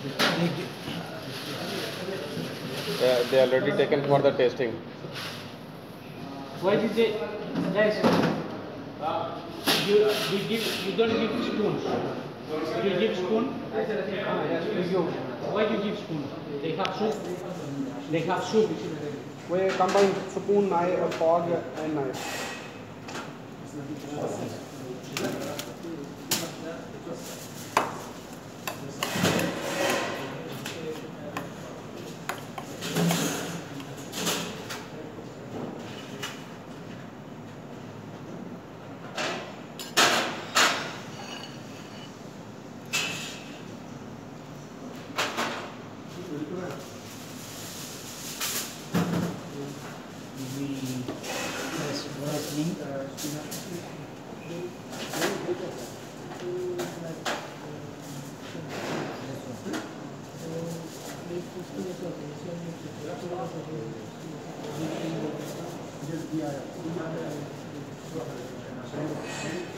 They already taken for the testing. Why did they? Guys, you don't give spoon. You give spoon. Why you give spoon? They have soup. They have soup. We combine spoon, knife, fork, and knife. Just